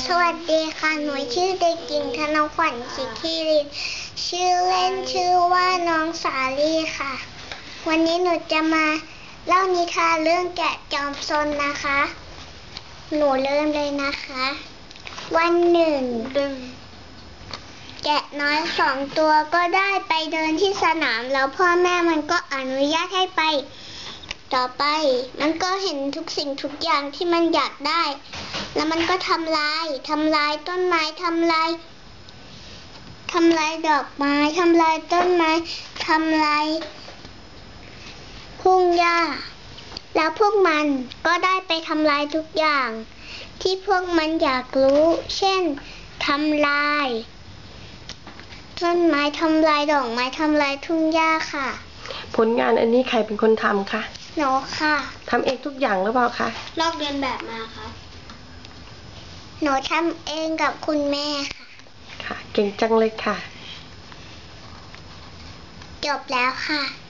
สวัสดีค่ะหนูชื่อเด็กหญิงธนขวัญสิทธิรินชื่อเล่นชื่อว่าน้องสาลีค่ะ วันนี้หนูจะมาเล่านิทานเรื่องแกะจอมซนนะคะ หนูเริ่มเลยนะคะ วันหนึ่งแกะน้อย2 ตัวก็ได้ไปเดินที่สนามแล้วพ่อแม่มันก็อนุญาตให้ไปต่อไปมันก็เห็นทุกสิ่งทุกอย่างที่มันอยากได้แล้วมันก็ทำลายต้นไม้ทำลายดอกไม้ทำลายต้นไม้ทำลายทุ่งหญ้าแล้วพวกมันก็ได้ไปทำลายทุกอย่างที่พวกมันอยากรู้เช่นทำลายต้นไม้ทำลายดอกไม้ทำลายทุ่งหญ้าค่ะผลงานอันนี้ใครเป็นคนทำคะหนูค่ะทำเองทุกอย่างหรือเปล่าคะลอกเรียนแบบมาค่ะหนูทำเองกับคุณแม่ค่ะค่ะเก่งจังเลยค่ะจบแล้วค่ะ